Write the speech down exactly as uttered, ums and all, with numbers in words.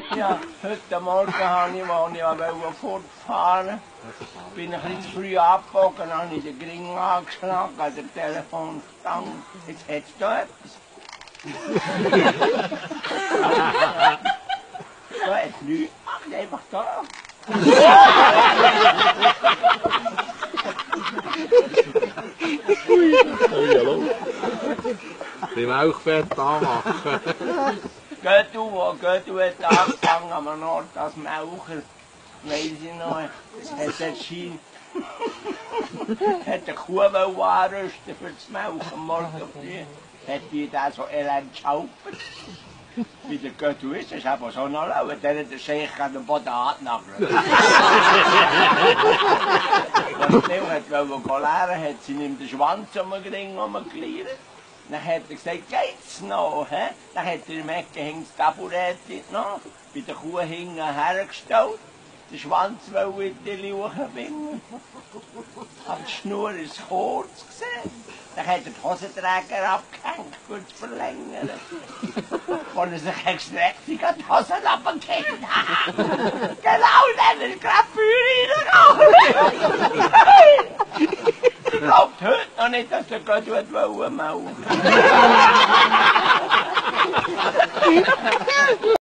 Ja, heute Morgen habe ich, als ich fortfahren wollte, bin ich ein bisschen zu früh abgebogen, habe ich den Gring angeschlagen, an der Telefonstange. Jetzt hättest du da etwas. Da hat es nichts gemacht, einfach da. Die Melkfett anmachen. Geh du, wo geh du hat angefangen am Ort als Melker, weiss ich noch, es hat dort Schein, hat eine Kuh anrüsten für das Melken am Morgen früh, hat die da so elend geschaupert. Wie der Göttu ist, das ist aber so noch lau, der hat den Scheich an den Boden angenageln. Als die hat lernen, hat sie ihm den Schwanz um den Ring herumgeleiert. Dann hat er gesagt, geht's noch? He? Dann hat er im Ecke das Taburett noch, bei der Kuh hinten hergestellt, den Schwanz in die Luche binden. Aber die Schnur ist kurz gesehen. Dann hat er den Hosenträger abgehängt, um zu verlängern. Als er sich gestreckt hat, die Hosen abgehängt. Genau, dann ist gerade Feuer reingegangen. Ich glaube heute noch nicht, dass der Gott melden wollte.